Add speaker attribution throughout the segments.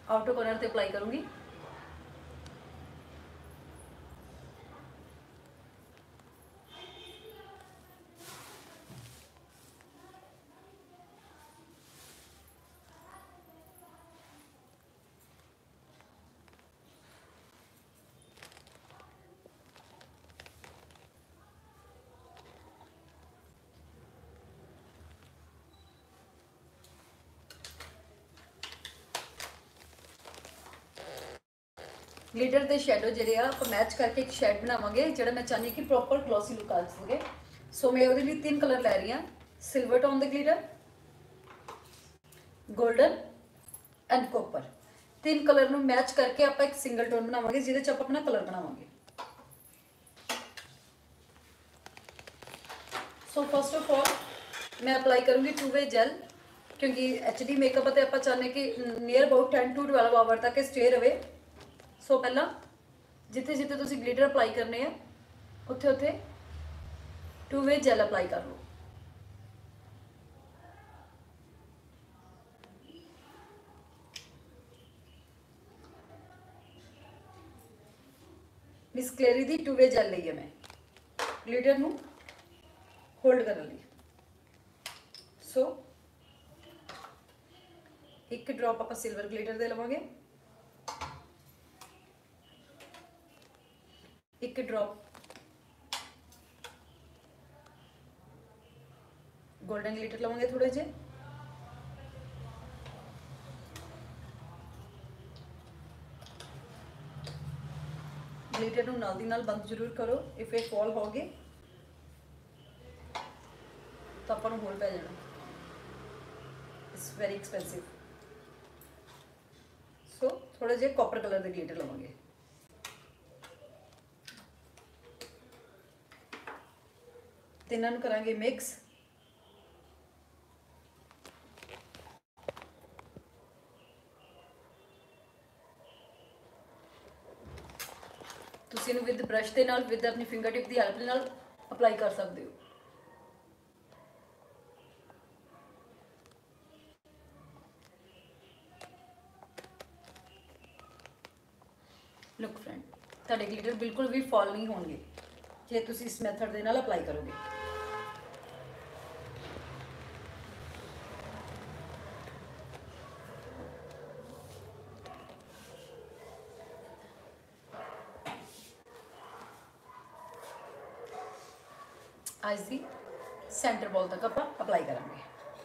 Speaker 1: Outer corner पे apply करूँगी। Glitter के शैडो जोड़े आप मैच करके एक शेड बनावे जो मैं चाहनी कि प्रॉपर ग्लॉसी लुक आ सके। सो मैं वो 3 कलर लै रही हाँ, silver tone the glitter, golden and copper. 3 colour में मैच करके आप एक सिंगल टोन बनावे जिसे आप अपना कलर बनावे। सो फर्स्ट ऑफ ऑल मैं अप्लाई करूँगी 2 वे जेल, क्योंकि HD मेकअप तो आप चाहते कि नियर अबाउट 10 to 12 आवर तक स्टे रहे। सो पहला जिथे जिथे तुम ग्लिटर अप्लाई करने हैं उत्थे उत्थे 2 वे जेल अप्लाई कर लो। मिस क्लेरी दी 2 वे जेल ली है मैं ग्लिटर नू होल्ड करने लिए। सो एक ड्रॉप आप सिल्वर ग्लिटर दे लवांगे, एक ड्रॉप गोल्डन ग्लिटर लवांगे थोड़े जे, ग्लिटर नू नाल दी नाल बंद जरूर करो। इफ ये फॉल हो गए तो अपन होल पै जाना। It's very expensive. सो थोड़े जे कॉपर कलर के ग्लिटर लवांगे। तिना नू करांगे मिक्स। तुसीं इहनूं विद ब्रश के नाल विद अपनी फिंगर टिप की हेल्प नाल अप्लाई कर सकते हो। लुक फ्रेंड, तुहाडे ग्लिटर बिल्कुल भी फॉल नहीं होंगे जे तुसीं इस मैथड दे नाल अप्लाई करोगे। आज दी सेंटर बॉल तक आप अप्लाई करांगे।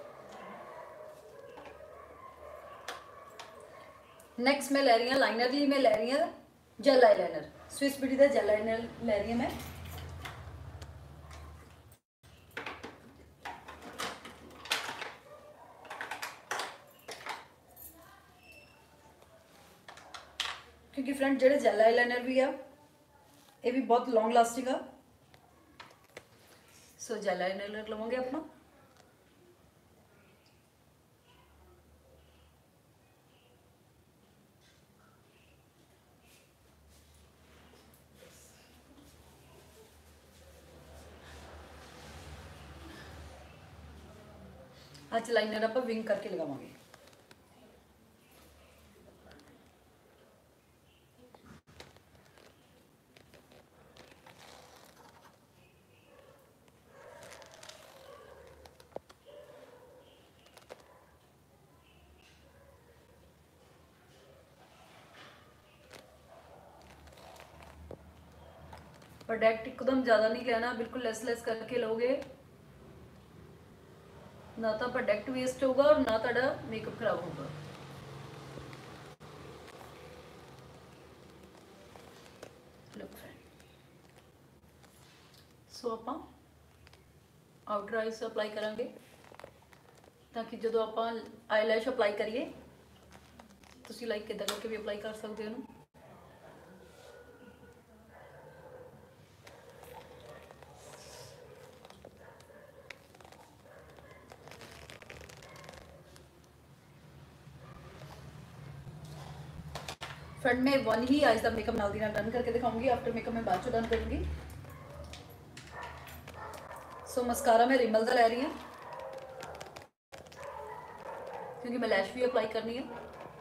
Speaker 1: नैक्सट मैं लै रही हाँ लाइनर लिए मैं लै रही हाँ जेल आईलाइनर। स्विस ब्यूटी का जेल आईलाइनर लै रही हूँ मैं। क्योंकि फ्रेंड जो जेल आईलाइनर भी आ ये भी बहुत लॉन्ग लास्टिंग आ। सो जेल आईलाइनर लवेंगे अपना। आज लाइनर आप विंग करके लगावे। प्रोडक्ट एकदम ज़्यादा नहीं लेना, बिल्कुल लेस करके लोगे ना तो प्रोडक्ट वेस्ट होगा और ना तो मेकअप खराब होगा। सो आप आउटर आईज अप्लाई करांगे ताकि जो आप आईलैश अप्लाई करिए तुसी लाइक इदा करके भी अप्लाई कर सकते हो। फ्रंट में वन ही आइज का मेकअप नाल दी नाल डन करके दिखाऊंगी। आफ्टर मेकअप मैं बाद चो डन करूंगी। सो मस्कारा मैं रिमल का लै रही हूँ क्योंकि मैं लैश भी अप्लाई करनी है।